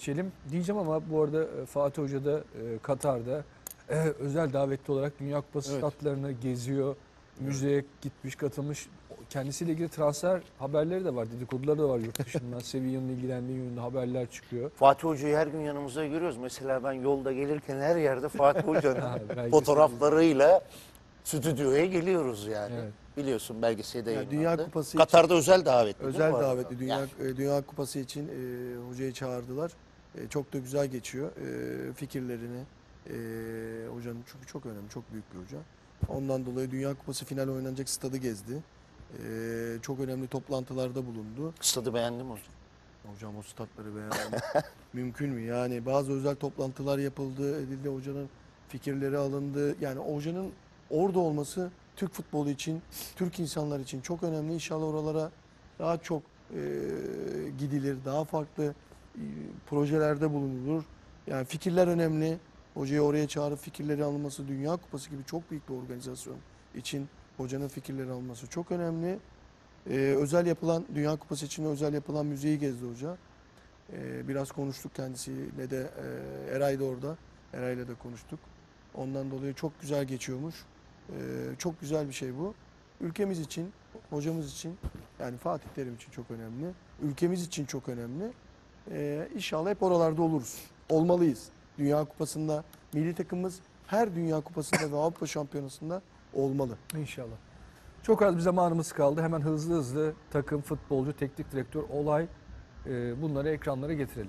geçelim diyeceğim ama bu arada Fatih Hoca da Katar'da özel davetli olarak Dünya Kupası statlarını geziyor. Müzeye gitmiş, katılmış. Kendisiyle ilgili transfer haberleri de var, dedikoduları da var yurt dışından. Sevilla'nın ilgilendiği yönünde haberler çıkıyor. Fatih Hoca'yı her gün yanımızda görüyoruz. Mesela ben yolda gelirken her yerde Fatih Hoca'nın belgesel fotoğraflarıyla stüdyoya geliyoruz yani. Evet. Biliyorsun belgeselde Yani yayınlandı. Dünya Kupası Katar'da özel davetli. özel değil mi bu arada? davetli Dünya Kupası için hocayı çağırdılar. Çok da güzel geçiyor. Fikirlerini hocanın çünkü çok önemli, çok büyük bir hoca. Ondan dolayı Dünya Kupası final oynanacak stadı gezdi. Çok önemli toplantılarda bulundu. Stadı beğendim hocam. Hocam o statları beğendim. Mümkün mü? Yani bazı özel toplantılar yapıldı, edildi. Hocanın fikirleri alındı. Yani hocanın orada olması Türk futbolu için, Türk insanlar için çok önemli. İnşallah oralara daha çok gidilir, daha farklı projelerde bulunulur. Yani fikirler önemli. Hocayı oraya çağırıp fikirleri alınması, Dünya Kupası gibi çok büyük bir organizasyon için hocanın fikirleri alınması çok önemli. Özel yapılan, Dünya Kupası için özel yapılan müzeyi gezdi hoca. Biraz konuştuk kendisiyle de, Eray da orada. Eray'la da konuştuk. Ondan dolayı çok güzel geçiyormuş. Çok güzel bir şey bu. Ülkemiz için, hocamız için, yani Fatih Terim için çok önemli. Ülkemiz için çok önemli. İnşallah hep oralarda oluruz. Olmalıyız. Dünya Kupası'nda, milli takımımız her Dünya Kupası'nda ve Avrupa Şampiyonası'nda olmalı. İnşallah. Çok az bir zamanımız kaldı. Hemen hızlı takım, futbolcu, teknik direktör, olay, bunları ekranlara getirelim.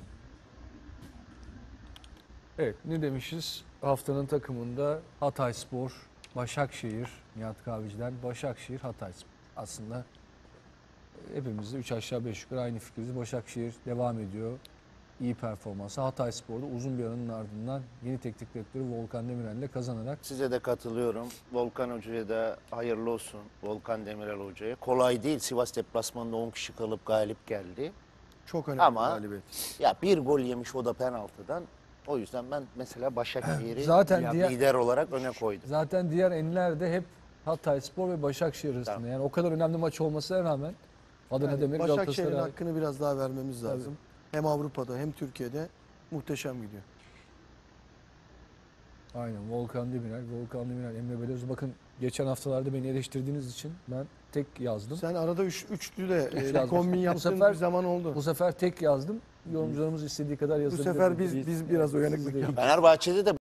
Evet, ne demişiz? Haftanın takımında Hatayspor, Başakşehir, Nihat Kahveci'den Başakşehir, Hatayspor. Aslında hepimiz de 3 aşağı 5 yukarı aynı fikiriz. Başakşehir devam ediyor. İyi performansı. Hatayspor'da uzun bir aranın ardından yeni teknik direktörü Volkan Demirel'le kazanarak. Size de katılıyorum. Volkan Hoca'ya da hayırlı olsun. Volkan Demirel Hoca'ya. Kolay değil. Sivas deplasmanında 10 kişi kalıp galip geldi. Çok önemli Ama galibiyet. ya bir gol yemiş, o da penaltıdan. O yüzden ben mesela Başakşehir'i Zaten lider olarak öne koydum. Zaten diğer enler de hep Hatayspor ve Başakşehir arasında. Tamam. Yani o kadar önemli maç olmasına rağmen Adana Yani Demir, Başakşehir'in Galatasaray. hakkını biraz daha vermemiz lazım. Hem Avrupa'da hem Türkiye'de muhteşem gidiyor. Aynen, Volkan Demirel, Emre Belözoğlu. Bakın geçen haftalarda beni eleştirdiğiniz için ben tek yazdım. Sen arada üçlü de yazmış. kombin Bu yaptığın sefer- bir zaman oldu. Bu sefer tek yazdım. Yorumcularımız istediği kadar Bu yazabilir. sefer biz biraz uyanıklık Siz de- yaptık. Fenerbahçe'de de